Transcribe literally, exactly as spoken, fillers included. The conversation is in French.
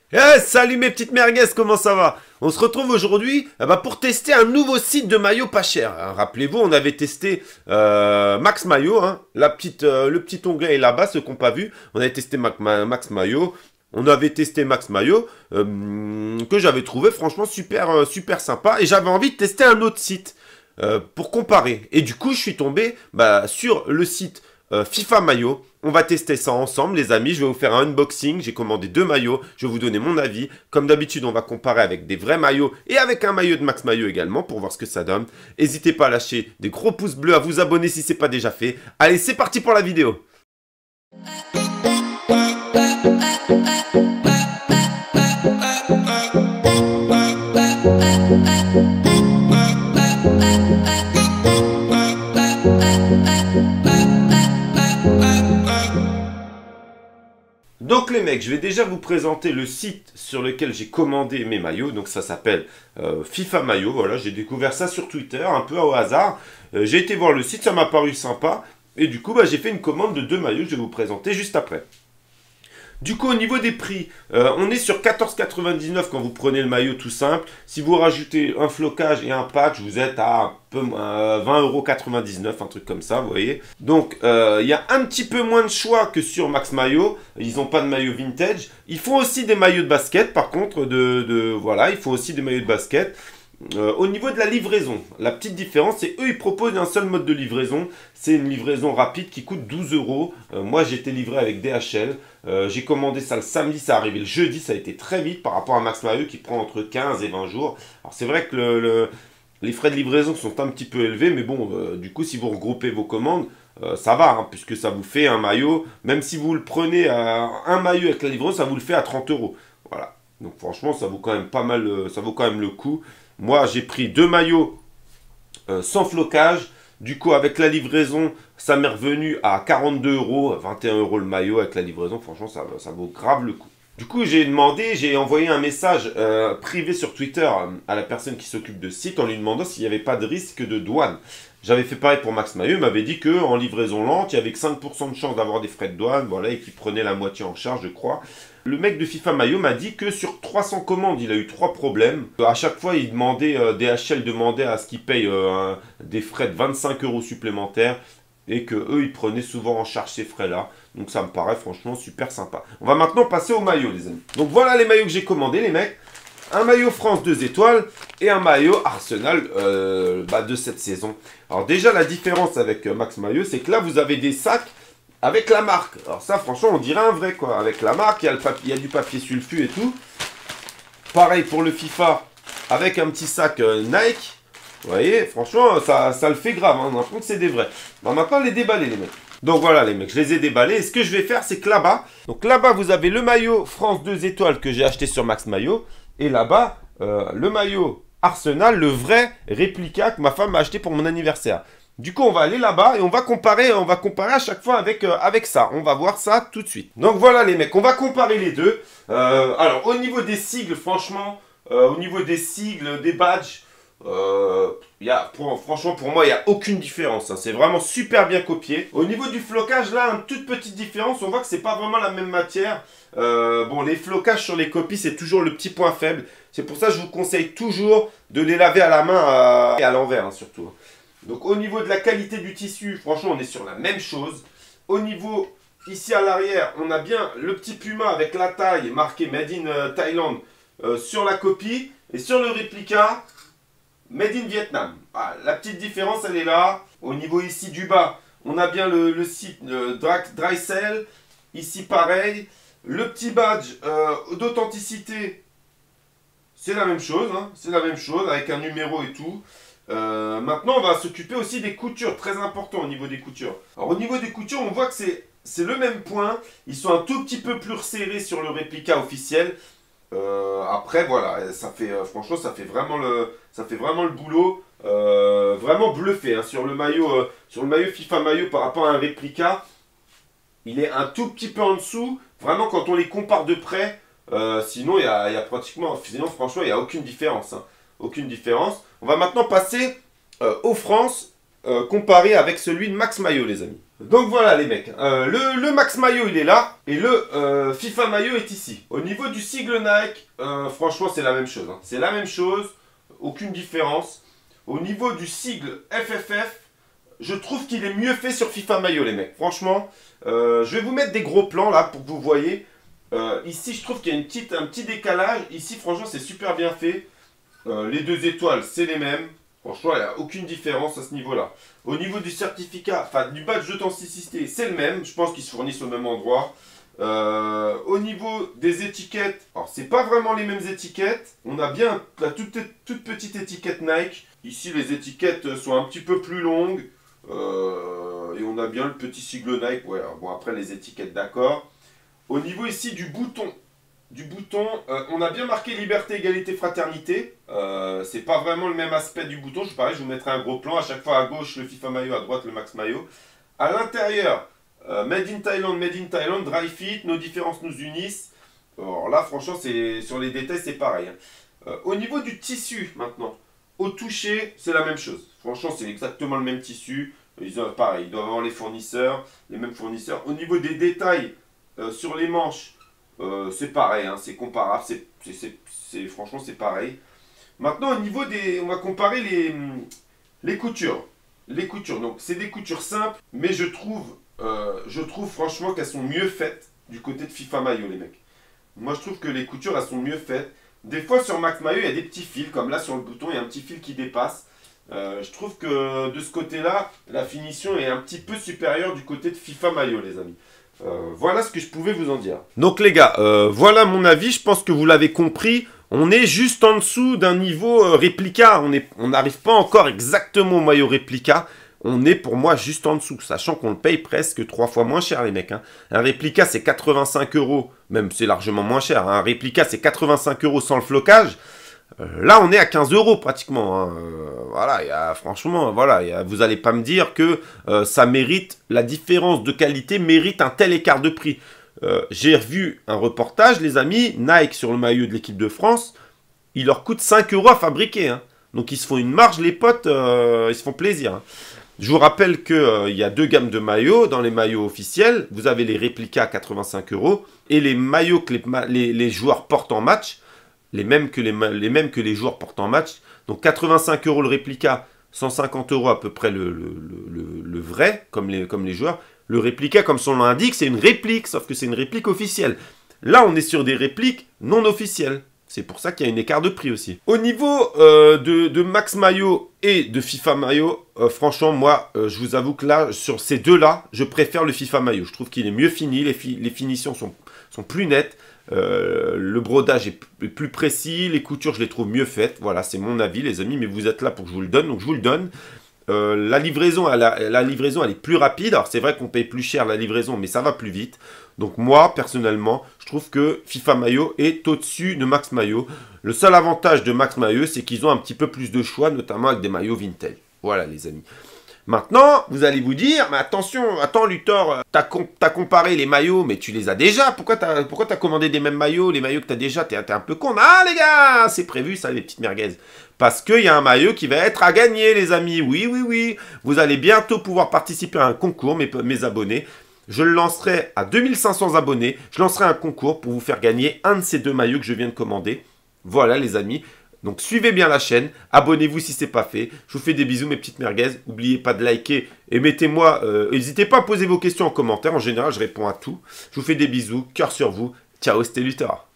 Eh, salut mes petites merguez, comment ça va? On se retrouve aujourd'hui eh ben, pour tester un nouveau site de maillot pas cher. Hein. Rappelez-vous, on avait testé euh, Max Maillot, hein. La petite, euh, le petit onglet est là-bas, ceux qui n'ont pas vu. On avait testé Mac Ma Max Maillot. On avait testé Max Maillot, euh, que j'avais trouvé franchement super, euh, super sympa. Et j'avais envie de tester un autre site euh, pour comparer. Et du coup, je suis tombé bah, sur le site euh, FIFA Maillot. On va tester ça ensemble, les amis. Je vais vous faire un unboxing. J'ai commandé deux maillots. Je vais vous donner mon avis. Comme d'habitude, on va comparer avec des vrais maillots et avec un maillot de Max Maillot également pour voir ce que ça donne. N'hésitez pas à lâcher des gros pouces bleus, à vous abonner si ce n'est pas déjà fait. Allez, c'est parti pour la vidéo. Donc les mecs, je vais déjà vous présenter le site sur lequel j'ai commandé mes maillots. Donc ça s'appelle euh, FIFA Maillot. Voilà, j'ai découvert ça sur Twitter, un peu au hasard. Euh, j'ai été voir le site, ça m'a paru sympa. Et du coup, bah, j'ai fait une commande de deux maillots, je vais vous présenter juste après. Du coup, au niveau des prix, euh, on est sur quatorze quatre-vingt-dix-neuf quand vous prenez le maillot tout simple. Si vous rajoutez un flocage et un patch, vous êtes à un peu, euh, vingt euros quatre-vingt-dix-neuf, un truc comme ça, vous voyez. Donc, il euh, y a un petit peu moins de choix que sur Max Maillot. Ils n'ont pas de maillot vintage. Ils font aussi des maillots de basket, par contre, de, de voilà, ils font aussi des maillots de basket. Euh, au niveau de la livraison, la petite différence, c'est eux ils proposent un seul mode de livraison. C'est une livraison rapide qui coûte douze euros. Euh, moi j'ai été livré avec D H L. Euh, j'ai commandé ça le samedi, ça est arrivé le jeudi, ça a été très vite par rapport à Max Maillot qui prend entre quinze et vingt jours. Alors c'est vrai que le, le, les frais de livraison sont un petit peu élevés, mais bon, euh, du coup si vous regroupez vos commandes, euh, ça va, hein, puisque ça vous fait un maillot. Même si vous le prenez à un maillot avec la livraison, ça vous le fait à trente euros. Voilà. Donc franchement, ça vaut quand même pas mal, euh, ça vaut quand même le coup. Moi, j'ai pris deux maillots euh, sans flocage. Du coup, avec la livraison, ça m'est revenu à quarante-deux euros, vingt et un euros le maillot avec la livraison. Franchement, ça, ça vaut grave le coup. Du coup, j'ai demandé, j'ai envoyé un message euh, privé sur Twitter euh, à la personne qui s'occupe de ce site en lui demandant s'il n'y avait pas de risque de douane. J'avais fait pareil pour Max Maillot, il m'avait dit qu'en livraison lente, il y avait que cinq pour cent de chance d'avoir des frais de douane, voilà, et qu'il prenait la moitié en charge, je crois. Le mec de FIFA Maillot m'a dit que sur trois cents commandes, il a eu trois problèmes. À chaque fois, il demandait, euh, D H L demandait à ce qu'il paye euh, un, des frais de vingt-cinq euros supplémentaires et que eux, ils prenaient souvent en charge ces frais-là. Donc ça me paraît franchement super sympa. On va maintenant passer aux maillots, les amis. Donc voilà les maillots que j'ai commandés, les mecs. Un maillot France deux étoiles et un maillot Arsenal euh, bah, de cette saison. Alors déjà, la différence avec euh, Max Maillot, c'est que là, vous avez des sacs avec la marque. Alors ça, franchement, on dirait un vrai, quoi. Avec la marque, il y a, le papier, il y a du papier sulfu et tout. Pareil pour le FIFA, avec un petit sac euh, Nike. Vous voyez, franchement, ça, ça le fait grave. Hein. On a l'impression que c'est des vrais. On va maintenant les déballer, les mecs. Donc voilà, les mecs, je les ai déballés. Et ce que je vais faire, c'est que là-bas, donc là-bas, vous avez le maillot France deux étoiles que j'ai acheté sur Max Maillot. Et là-bas, euh, le maillot Arsenal, le vrai réplica que ma femme m'a acheté pour mon anniversaire. Du coup, on va aller là-bas et on va comparer, on va comparer à chaque fois avec, euh, avec ça. On va voir ça tout de suite. Donc voilà les mecs, on va comparer les deux. Euh, alors, au niveau des sigles, franchement, euh, au niveau des sigles, des badges, euh, y a, pour, franchement, pour moi, il n'y a aucune différence. Hein. C'est vraiment super bien copié. Au niveau du flocage, là, une toute petite différence. On voit que c'est pas vraiment la même matière. Euh, bon, les flocages sur les copies, c'est toujours le petit point faible. C'est pour ça que je vous conseille toujours de les laver à la main euh, et à l'envers, hein, surtout. Donc au niveau de la qualité du tissu, franchement on est sur la même chose. Au niveau, ici à l'arrière, on a bien le petit puma avec la taille marqué Made in euh, Thailand euh, sur la copie. Et sur le réplica, Made in Vietnam. Ah, la petite différence elle est là. Au niveau ici du bas, on a bien le, le site euh, Dry Cell. Ici pareil. Le petit badge euh, d'authenticité, c'est la même chose. Hein, c'est la même chose avec un numéro et tout. Euh, maintenant, on va s'occuper aussi des coutures, très important au niveau des coutures. Alors, au niveau des coutures, on voit que c'est le même point. Ils sont un tout petit peu plus resserrés sur le réplica officiel. Euh, après, voilà, ça fait, euh, franchement, ça fait vraiment le, ça fait vraiment le boulot. Euh, vraiment bluffé hein, sur le maillot, euh, sur le maillot FIFA Maillot par rapport à un réplica. Il est un tout petit peu en dessous. Vraiment, quand on les compare de près, euh, sinon, il y a, y a pratiquement, sinon, franchement, il n'y a aucune différence. Hein. Aucune différence. On va maintenant passer euh, aux France euh, comparé avec celui de Max Maillot, les amis. Donc voilà les mecs, euh, le, le Max Maillot il est là, et le euh, FIFA Maillot est ici. Au niveau du sigle Nike, euh, franchement c'est la même chose. Hein. C'est la même chose, aucune différence. Au niveau du sigle F F F, je trouve qu'il est mieux fait sur FIFA Maillot les mecs. Franchement, euh, je vais vous mettre des gros plans là pour que vous voyez. Euh, ici je trouve qu'il y a une petite, un petit décalage. Ici franchement c'est super bien fait. Euh, les deux étoiles c'est les mêmes. Franchement, il n'y a aucune différence à ce niveau-là. Au niveau du certificat, enfin du badge d'authenticité, c'est le même. Je pense qu'ils se fournissent au même endroit. Euh, au niveau des étiquettes, alors c'est pas vraiment les mêmes étiquettes. On a bien la toute, toute petite étiquette Nike. Ici, les étiquettes sont un petit peu plus longues. Euh, et on a bien le petit sigle Nike. Ouais, bon, après les étiquettes, d'accord. Au niveau ici du bouton, du bouton, euh, on a bien marqué liberté, égalité, fraternité. Euh, c'est pas vraiment le même aspect du bouton. Je, pareil, je vous mettrai un gros plan. À chaque fois à gauche le FIFA Maillot, à droite le Max Maillot. À l'intérieur, euh, Made in Thailand, Made in Thailand, Dry Fit, nos différences nous unissent. Alors là, franchement, c'est sur les détails, c'est pareil. Euh, au niveau du tissu, maintenant, au toucher, c'est la même chose. Franchement, c'est exactement le même tissu. Ils ont, pareil, ils doivent avoir les fournisseurs, les mêmes fournisseurs. Au niveau des détails, euh, sur les manches, Euh, c'est pareil, hein, c'est comparable, c'est franchement c'est pareil. Maintenant au niveau des, on va comparer les, les coutures. Les coutures, donc c'est des coutures simples, mais je trouve, euh, je trouve franchement qu'elles sont mieux faites du côté de FIFA Maillot les mecs. Moi je trouve que les coutures elles sont mieux faites. Des fois sur Max Maillot il y a des petits fils, comme là sur le bouton il y a un petit fil qui dépasse. Euh, je trouve que de ce côté-là, la finition est un petit peu supérieure du côté de FIFA Maillot les amis. Euh, voilà ce que je pouvais vous en dire. Donc les gars, euh, voilà mon avis, je pense que vous l'avez compris. On est juste en dessous d'un niveau euh, réplica, on n'arrive pas encore exactement au maillot réplica. On est pour moi juste en dessous, sachant qu'on le paye presque trois fois moins cher les mecs. Hein. Un réplica c'est quatre-vingt-cinq euros, même c'est largement moins cher. Hein. Un réplica c'est quatre-vingt-cinq euros sans le flocage. Euh, là, on est à quinze euros pratiquement. Hein. Euh, voilà, y a, franchement, voilà, y a, vous n'allez pas me dire que euh, ça mérite, la différence de qualité mérite un tel écart de prix. Euh, J'ai revu un reportage, les amis, Nike sur le maillot de l'équipe de France, il leur coûte cinq euros à fabriquer. Hein. Donc, ils se font une marge, les potes, euh, ils se font plaisir. Hein. Je vous rappelle qu'il euh, y a deux gammes de maillots. Dans les maillots officiels, vous avez les réplicas à quatre-vingt-cinq euros et les maillots que les, les, les joueurs portent en match. Les mêmes, que les, les mêmes que les joueurs portent en match. Donc quatre-vingt-cinq euros le réplica, cent cinquante euros à peu près le, le, le, le vrai, comme les, comme les joueurs. Le réplica, comme son nom l'indique, c'est une réplique, sauf que c'est une réplique officielle. Là, on est sur des répliques non officielles. C'est pour ça qu'il y a un écart de prix aussi. Au niveau euh, de, de Max Maillot et de FIFA Maillot, euh, franchement, moi, euh, je vous avoue que là, sur ces deux-là, je préfère le FIFA Maillot. Je trouve qu'il est mieux fini, les, fi les finitions sont, sont plus nettes. Euh, le brodage est plus précis, les coutures je les trouve mieux faites, voilà c'est mon avis les amis, mais vous êtes là pour que je vous le donne, donc je vous le donne. Euh, la, livraison, elle a, la livraison elle est plus rapide, alors c'est vrai qu'on paye plus cher la livraison, mais ça va plus vite. Donc moi personnellement, je trouve que FIFA Maillot est au-dessus de Max Maillot. Le seul avantage de Max Maillot, c'est qu'ils ont un petit peu plus de choix, notamment avec des maillots vintage. Voilà les amis. Maintenant, vous allez vous dire, mais attention, attends Luthor, t'as com comparé les maillots, mais tu les as déjà. Pourquoi t'as pourquoi t'as commandé des mêmes maillots, les maillots que t'as déjà, t'es un peu con. Ah les gars, c'est prévu ça les petites merguez. Parce qu'il y a un maillot qui va être à gagner les amis, oui oui oui. Vous allez bientôt pouvoir participer à un concours, mes, mes abonnés. Je le lancerai à deux mille cinq cents abonnés, je lancerai un concours pour vous faire gagner un de ces deux maillots que je viens de commander. Voilà les amis. Donc suivez bien la chaîne, abonnez-vous si ce n'est pas fait. Je vous fais des bisous mes petites merguez. N'oubliez pas de liker et mettez-moi, euh, n'hésitez pas à poser vos questions en commentaire. En général, je réponds à tout. Je vous fais des bisous, cœur sur vous. Ciao, c'était Luthor.